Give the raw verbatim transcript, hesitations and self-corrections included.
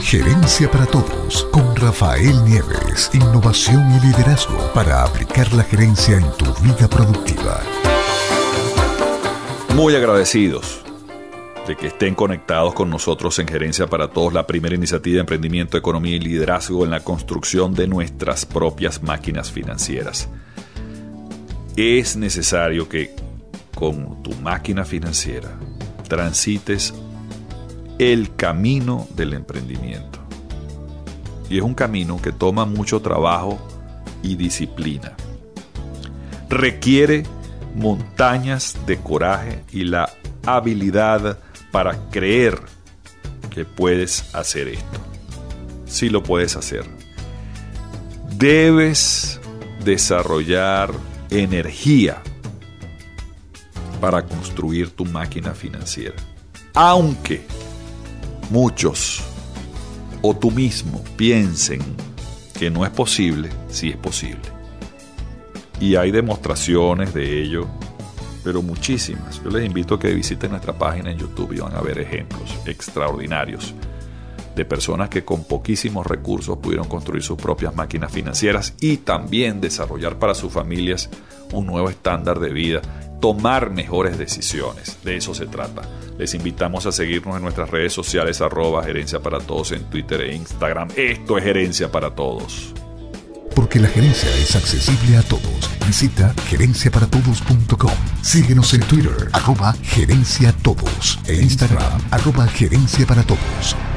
Gerencia para Todos con Rafael Nieves. Innovación y liderazgo para aplicar la gerencia en tu vida productiva. Muy agradecidos de que estén conectados con nosotros en Gerencia para Todos, la primera iniciativa de emprendimiento, economía y liderazgo en la construcción de nuestras propias máquinas financieras. Es necesario que con tu máquina financiera transites el camino del emprendimiento. Y es un camino que toma mucho trabajo y disciplina. Requiere montañas de coraje y la habilidad para creer que puedes hacer esto. Sí lo puedes hacer. Debes desarrollar energía para construir tu máquina financiera. Aunque muchos o tú mismo piensen que no es posible, sí es posible. Y hay demostraciones de ello, pero muchísimas. Yo les invito a que visiten nuestra página en YouTube y van a ver ejemplos extraordinarios de personas que con poquísimos recursos pudieron construir sus propias máquinas financieras y también desarrollar para sus familias un nuevo estándar de vida, tomar mejores decisiones. De eso se trata. Les invitamos a seguirnos en nuestras redes sociales, arroba Gerencia para Todos en Twitter e Instagram. Esto es Gerencia para Todos. Porque la gerencia es accesible a todos. Visita gerencia para todos punto com. Síguenos en Twitter, arroba Gerencia Todos. E Instagram, arroba Gerencia para Todos.